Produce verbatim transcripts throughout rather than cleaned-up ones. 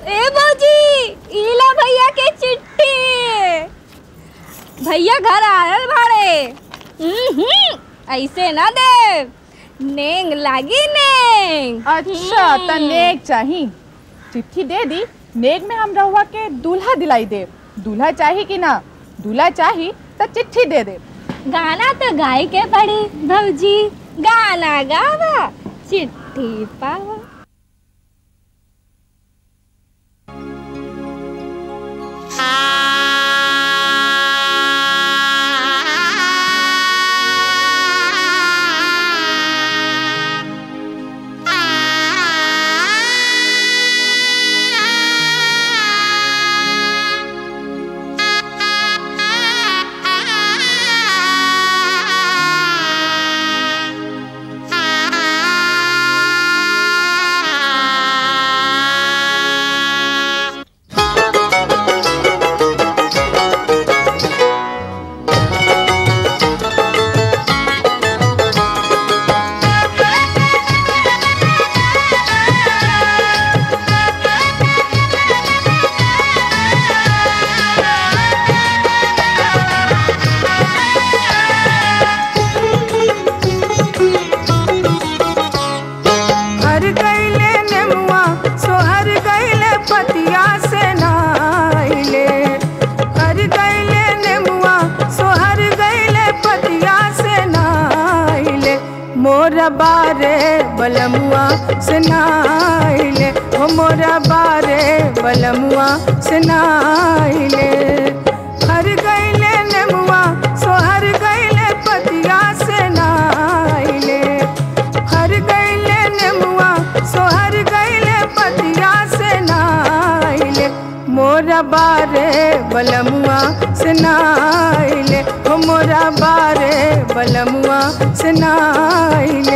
ए भौजी, इला भैया के चिट्ठी। भैया घर आए भाड़े। ऐसे ना दे, नेंग लागी नेंग। अच्छा त नेग चाही, चिट्ठी दे दी। नेग में हम रहुआ के दूल्हा दिलाई दे। दूल्हा चाही कि ना? दूल्हा चाही त चिट्ठी दे दे। गाना तो गाय के पड़ी भौजी, गाना गावा चिट्ठी पावा। बारे बलमुआ सुनाइले, हो मोरा बारे बलमुआ सुनाइले। हर गईले नेमुआ सोहर गईले पतिया से नाइले। हर गईले नेमुआ सोहर गईले पतिया से नाइले। मोरा बारे बलमुआ सुनाइले, हो मोरा बारे बलमुआ सुनाइले।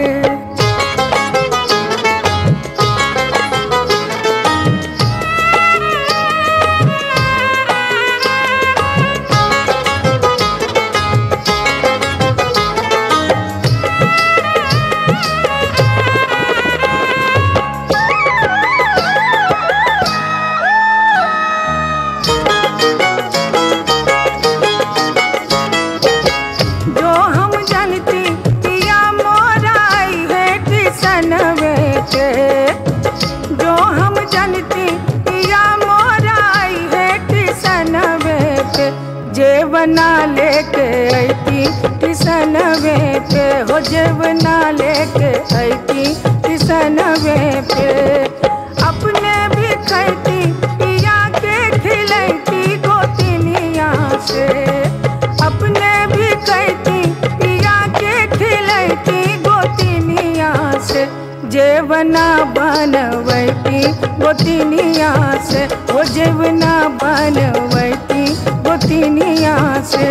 जेवना लेके आईती किसनवे पे, हो जेवना लेके आईती किसनवे पे। अपने भी खैती पिया के खिलैती गोतिनिया से। अपने भी खैती पिया के खिलैती गोतिनिया से। जेवना बनवैती गोतिनिया से, हो जेवना बनवैती गोतिनिया से।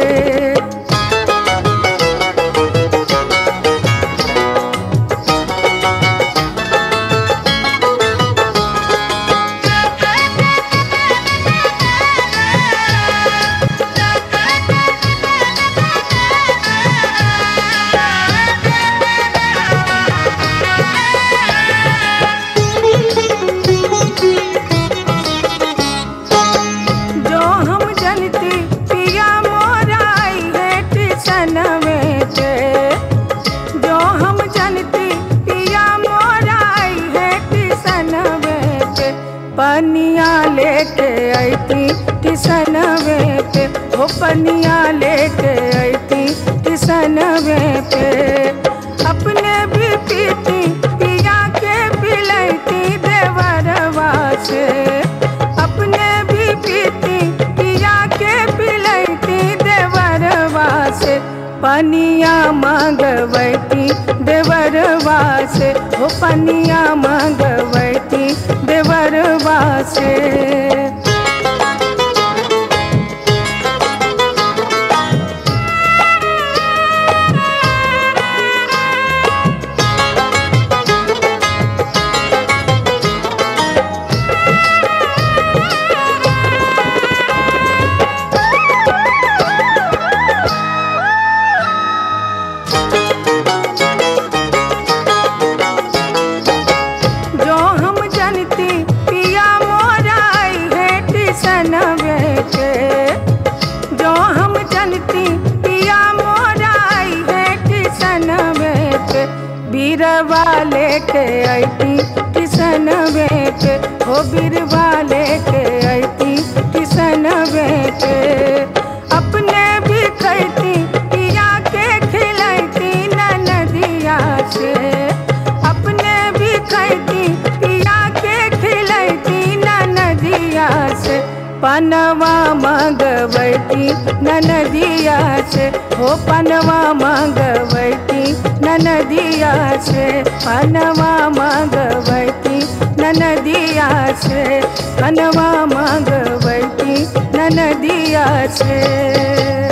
पनिया लेके आईती किसनवे पे, हो पनिया लेके आईती किसनवे पे। अपने भी पीती पिया के पिलैती देवरवा से। अपने भी पीती पिया के पिलैती देवरवा से। पनिया मांगवैती देवरवा से, हो पनिया मांगवैती देवरवा से। जो हम जनती पिया मोर टिसनवे पे। जो हम जनती पिया मोराई है टिसनवे पे, बीरवा लेके अइती टिसनवे पे, हो बीरवा लेके अइती टिसनवे पे। अपने भी खैती पिया के खिलैती ननदिया से, अपने भी खैती पिया के खिलैती ननदिया से। पनवा मंगवैती ननदिया से, हो पनवा मंगवैती ननदिया से, पनवा मंगवैती ननदिया से, पनवा मंगवैती ननदिया से।